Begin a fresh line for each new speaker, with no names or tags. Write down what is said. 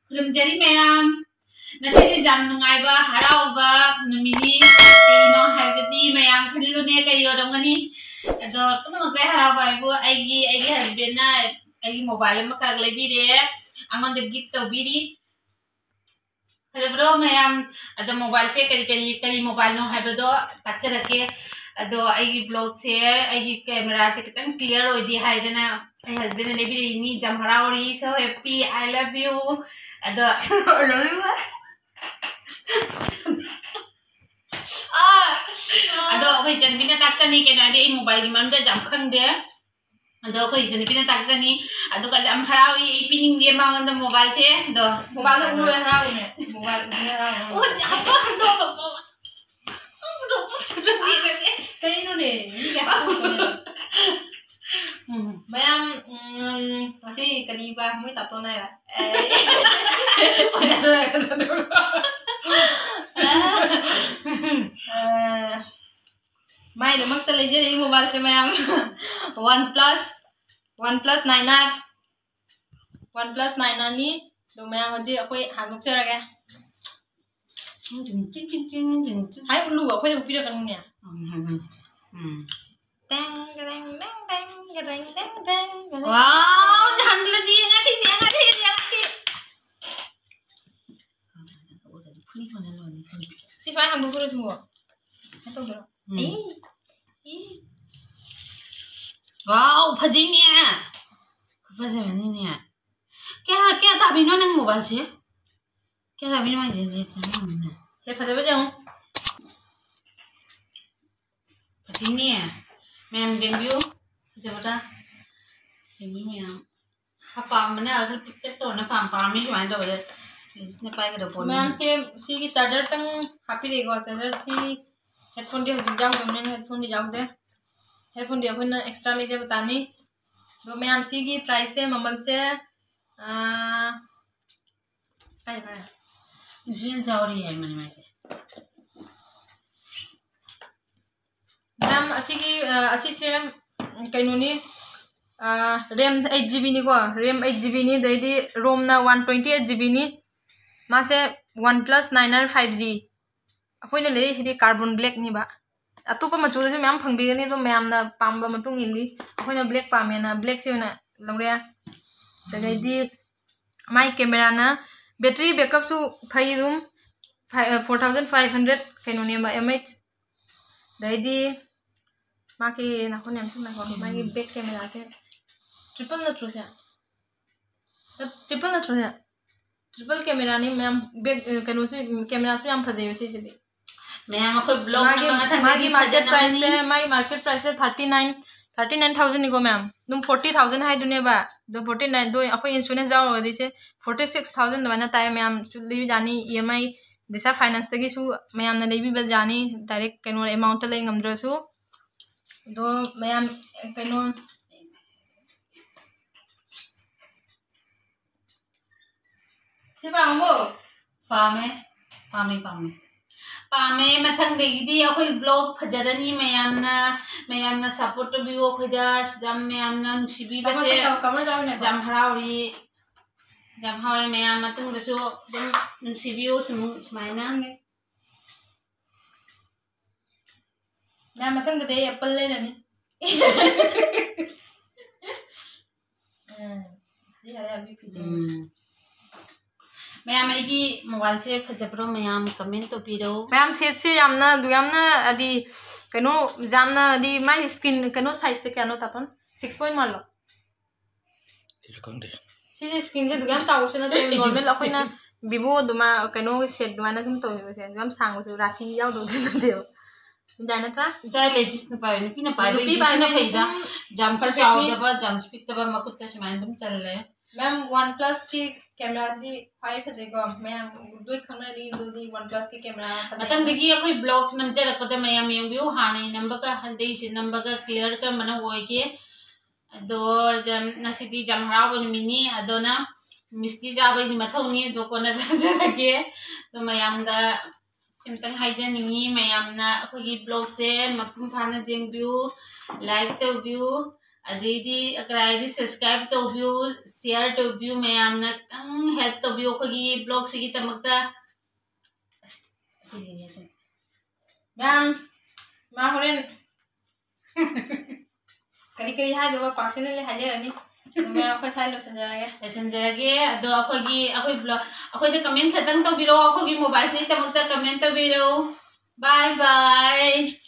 खुलुमजारी ma'am नसीदे जाम नुंगाइबा हराउबा नुमिनी कइनो हाइबदी ma'am खलिलुने कइयो दंगनी अदो पुनमते हराउबा आइबो आइगी हस्बैंड ना आइगी मोबाइल म काग लेबिरे आंगोंदे गिफ्ट तौबिरी हजब्रो मैम अदो मोबाइल से करी मोबाइल नो हाइबदो ताचरके अदो आइगी ब्लॉग से आइगी कैमरा से कितन क्लियर होइदी हाइदना आई हस्बैंड ने लेबिरी जाम हराउरी so happy I love you अदो अदो अखोई जनबिना ताकचनी केनादे मोबाइल की मरमदा जाम खंगदे अदो अखोई जनबिना ताकचनी अदो का जाम हराउई पिनिंग दे मांगंदा मोबाइल से दो मोबाइल दो उरे हराउने मोबाइल उरे हराउ ओ हतो कइनो ने ma'am masih kaliba muy tatona ya mai da makta leje ni mobile se ma'am OnePlus 9R ni do ma'am hoji akoi hanguk charage hai ulu akoi du pira kan ne Dang dang dang dang dang dang dang. Wow, jangan lagi ngasih. Si Fai hang dulu semua. Atau enggak? Wow, pajinya. Paji mana ni? क्या था अभी नों नंग mobile से? क्या था अभी नों माइजे ये पाजी बजाऊं? pajinya. मैम देंबियो जबटा देंबी मैम हपा मने अगर पिक्चर तो ना पामी के माइंड होवे इसने पाए के फोन मैम से सी की चार्जर तंग हैप्पी देगो चार्जर सी हेडफोन दे जाऊ तुमने हेडफोन दे जाऊ दे हेडफोन दे अपन एक्स्ट्रा ले जे बतानी तो मैम सी की प्राइस है ममल से काय काय इंश्योरेंस आवरी है मने में मैम असी से कइनोनी RAM 8GB ni ko RAM 8GB ni दैदी रोम ना 128GB ni मासे OnePlus 9R 5G अखोइना ले सिदि कार्बन ब्लैक नि बा अतोपा मचु से मैम फंगबिगनी तो मैम ना पामबा मतुंग इनली अखोइना ब्लैक पामेना ब्लैक से ना लौरे दैदी माई कैमरा ना बैटरी बैकअप सु फई रूम 4500 कइनोनी mAh दैदी माकी ना कोने हम ना को माकी बैक कैमरा से ट्रिपल कैमरा नहीं मैम बैक कनो से कैमरा से हम फजे वैसे से मैम कोई ब्लॉग माकी मार्केट प्राइस है 39000 निको मैम तुम 40000 हाई दुने बा दो 49 दो अखो इंश्योरेंस जाओ दिसे 46000 दवाना ताय मैम सुली जानी EMI दिसा फाइनेंस तगी सु मैम ना लेबी बल जानी डायरेक्ट कनो अमाउंट ले ngमद्रसु दो मैम कनो सिबांगो पामे मथंग देगी अखोई ब्लॉग फजदनी मैम सपोर्ट बियो अखोइदा सिदम मैम नुसिबी बसे जाम हराउरी मैम मतंग दसु दम नुसिबियो सुमाइना ने मैम मतंग दे एप्पल ले रनी मैम आइगी मोबाइल से फजब्रो मैम कमेंट तो पीरो मैम सेट से यामना अदी कनो जामना अदी माय स्क्रीन कनो साइज से कनो तातन 6 पॉइंट मान लो इलकंदे सी स्क्रीन से दुगाम चागो से ना नॉर्मल अखोइना विवो दुमा कनो सेट दुआना तुम तो से दुगाम सांगो से राशि याव दो देओ जाना था जाय लेडीज न पाए नुपी न पाए फेदा जाम कर चाव दबा जाम स्पीड दबा मकुत्ता समान तुम चल ले मैम OnePlus की कैमरा दी 5 फजेगो मैम दुई खना री दुदी OnePlus की कैमरा मतन दगी अखोई ब्लॉग नमजे रखपदा मैम यंबियो हाने नंबर का हंदे से नंबर का क्लियर कर मना होइके दो जम नसिदी जम हराव मिनी अदोना मिस्टी जाबई नि मथौनी दो कोना जजरगे तो मैम दा सिमतंग हाइजनिंगी मैम ना अखोई ब्लॉग से मपुम फाना जेंबियो लाइक तो व्यू
अदीदी अकराइदी सब्सक्राइब तौबियो शेयर तौबियो मैमना खतंग हेल्प तौबियो अखोगी ब्लॉग सिगी तमक्ता
मैम मा होरेन करी करी हाय दो पर्सनली हाजरनी मैं अखोय साइ
लोसनजरगे अदो अखोई ब्लॉग अखोई कमेंट खतंग तौबिरो अखोगी मोबाइल सिगी तमक्ता कमेंट तौबिरो बाय बाय।